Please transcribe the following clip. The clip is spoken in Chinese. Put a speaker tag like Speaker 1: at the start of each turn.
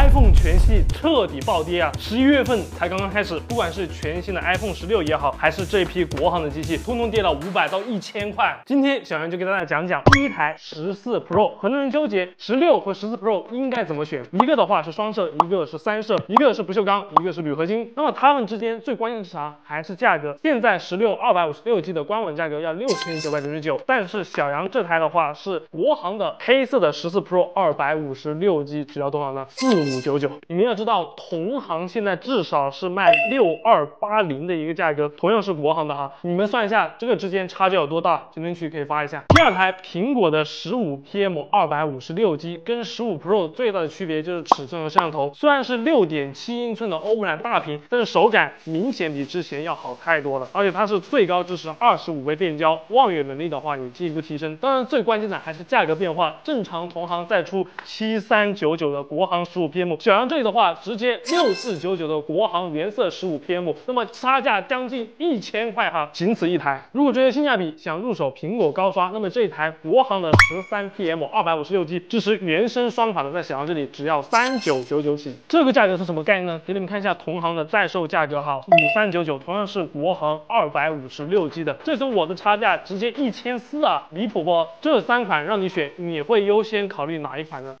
Speaker 1: iPhone 全系彻底暴跌啊！11月份才刚刚开始，不管是全新的 iPhone 16也好，还是这批国行的机器，通通跌了500到1000块。今天小杨就给大家讲讲第一台14 Pro， 很多人纠结16和14 Pro 应该怎么选，一个的话是双摄，一个是3摄，一个是不锈钢，一个是铝合金。那么它们之间最关键的是啥？还是价格。现在16 256G 的官网价格要6999，但是小杨这台的话是国行的黑色的14 Pro 256G，只要多少呢？4599。你们要知道，同行现在至少是卖6280的一个价格，同样是国行的哈，你们算一下这个之间差距有多大？评论区可以发一下。第二台苹果的15PM 256G 跟15 Pro 最大的区别就是尺寸和摄像头，虽然是6.7英寸的欧姆蓝大屏，但是手感明显比之前要好太多了，而且它是最高支持25倍变焦，望远能力的话有进一步提升。当然最关键的还是价格变化，正常同行再出7399的国行15PM， 小杨这里的话直接6499的国行原色15PM， 那么差价将近1000块哈，仅此一台。如果觉得性价比，想入手苹果高刷，那么这一台国行的13PM 256G 支持原生双卡的，在小杨这里只要3999起。这个价格是什么概念呢？给你们看一下同行的在售价格哈，5399，同样是国行256G 的，这跟我的差价直接1400啊，离谱不？这3款让你选，你会优先考虑哪一款呢？